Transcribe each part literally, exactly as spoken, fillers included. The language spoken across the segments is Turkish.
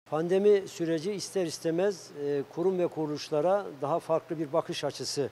Pandemi süreci ister istemez e, kurum ve kuruluşlara daha farklı bir bakış açısı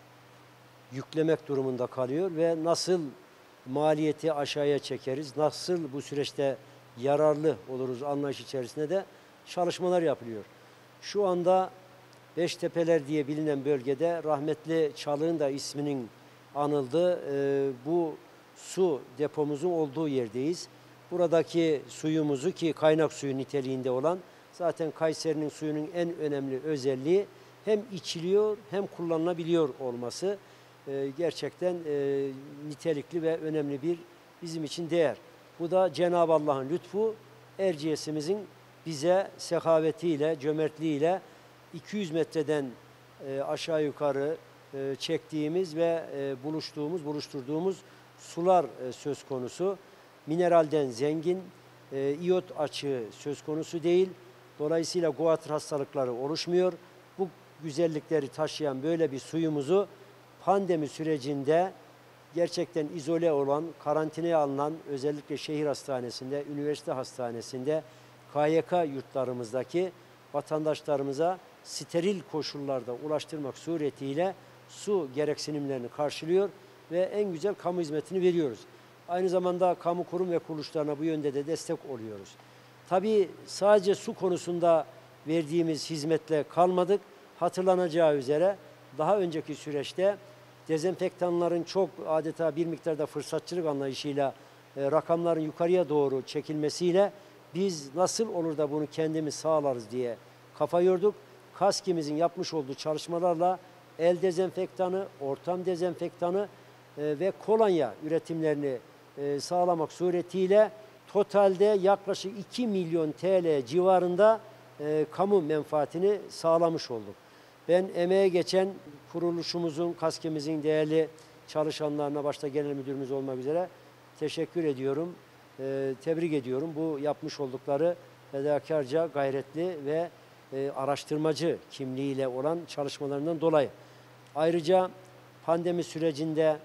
yüklemek durumunda kalıyor ve nasıl maliyeti aşağıya çekeriz, nasıl bu süreçte yararlı oluruz anlayış içerisinde de çalışmalar yapılıyor. Şu anda Beştepeler diye bilinen bölgede rahmetli Çalık'ın da isminin anıldığı e, bu su depomuzun olduğu yerdeyiz. Buradaki suyumuzu, ki kaynak suyu niteliğinde olan, zaten Kayseri'nin suyunun en önemli özelliği hem içiliyor hem kullanılabiliyor olması e, gerçekten e, nitelikli ve önemli bir bizim için değer. Bu da Cenab-ı Allah'ın lütfu, Erciyes'imizin bize sehavetiyle, cömertliğiyle iki yüz metreden e, aşağı yukarı e, çektiğimiz ve e, buluştuğumuz, buluşturduğumuz sular e, söz konusu. Mineralden zengin, e, iyot açığı söz konusu değil. Dolayısıyla guatr hastalıkları oluşmuyor. Bu güzellikleri taşıyan böyle bir suyumuzu pandemi sürecinde gerçekten izole olan, karantinaya alınan, özellikle şehir hastanesinde, üniversite hastanesinde, K Y K yurtlarımızdaki vatandaşlarımıza steril koşullarda ulaştırmak suretiyle su gereksinimlerini karşılıyor ve en güzel kamu hizmetini veriyoruz. Aynı zamanda kamu kurum ve kuruluşlarına bu yönde de destek oluyoruz. Tabii sadece su konusunda verdiğimiz hizmetle kalmadık. Hatırlanacağı üzere daha önceki süreçte dezenfektanların çok adeta bir miktarda fırsatçılık anlayışıyla e, rakamların yukarıya doğru çekilmesiyle biz nasıl olur da bunu kendimiz sağlarız diye kafa yorduk. KASKİ'mizin yapmış olduğu çalışmalarla el dezenfektanı, ortam dezenfektanı e, ve kolonya üretimlerini e, sağlamak suretiyle totalde yaklaşık iki milyon T L civarında e, kamu menfaatini sağlamış olduk. Ben emeğe geçen kuruluşumuzun, KASKİ'mizin değerli çalışanlarına, başta genel müdürümüz olmak üzere teşekkür ediyorum, e, tebrik ediyorum. Bu yapmış oldukları fedakarca, gayretli ve e, araştırmacı kimliğiyle olan çalışmalarından dolayı. Ayrıca pandemi sürecinde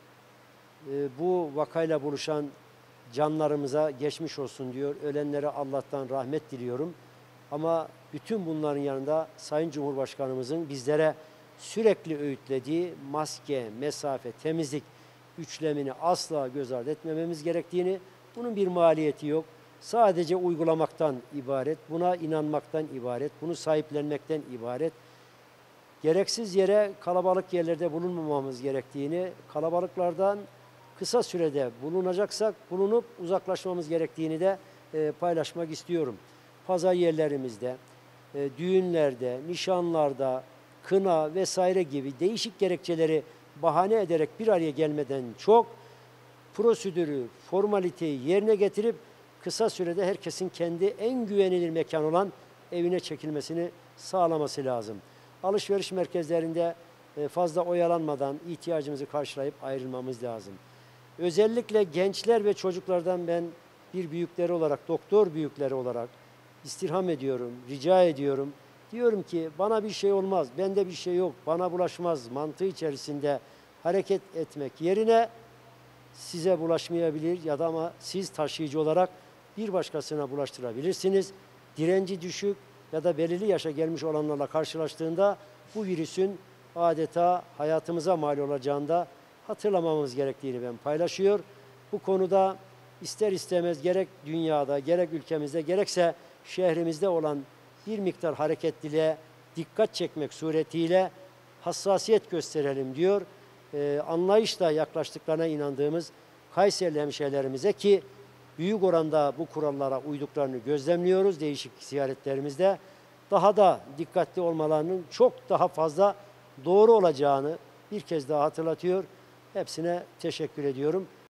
e, bu vakayla buluşan canlarımıza geçmiş olsun diyor. Ölenlere Allah'tan rahmet diliyorum. Ama bütün bunların yanında Sayın Cumhurbaşkanımızın bizlere sürekli öğütlediği maske, mesafe, temizlik üçlemini asla göz ardı etmememiz gerektiğini, bunun bir maliyeti yok. Sadece uygulamaktan ibaret, buna inanmaktan ibaret, bunu sahiplenmekten ibaret. Gereksiz yere kalabalık yerlerde bulunmamamız gerektiğini, kalabalıklardan kısa sürede bulunacaksak bulunup uzaklaşmamız gerektiğini de e, paylaşmak istiyorum. Pazar yerlerimizde, e, düğünlerde, nişanlarda, kına vesaire gibi değişik gerekçeleri bahane ederek bir araya gelmeden çok prosedürü, formaliteyi yerine getirip kısa sürede herkesin kendi en güvenilir mekan olan evine çekilmesini sağlaması lazım. Alışveriş merkezlerinde e, fazla oyalanmadan ihtiyacımızı karşılayıp ayrılmamız lazım. Özellikle gençler ve çocuklardan ben bir büyükleri olarak, doktor büyükleri olarak istirham ediyorum, rica ediyorum. Diyorum ki bana bir şey olmaz, bende bir şey yok, bana bulaşmaz mantığı içerisinde hareket etmek yerine size bulaşmayabilir ya da ama siz taşıyıcı olarak bir başkasına bulaştırabilirsiniz. Direnci düşük ya da belirli yaşa gelmiş olanlarla karşılaştığında bu virüsün adeta hayatımıza mal olacağında hatırlamamız gerektiğini ben paylaşıyor. Bu konuda ister istemez gerek dünyada, gerek ülkemizde, gerekse şehrimizde olan bir miktar hareketliliğe dikkat çekmek suretiyle hassasiyet gösterelim diyor. Ee, anlayışla yaklaştıklarına inandığımız Kayserili hemşehrilerimize, ki büyük oranda bu kurallara uyduklarını gözlemliyoruz değişik ziyaretlerimizde, daha da dikkatli olmalarının çok daha fazla doğru olacağını bir kez daha hatırlatıyor. Hepsine teşekkür ediyorum.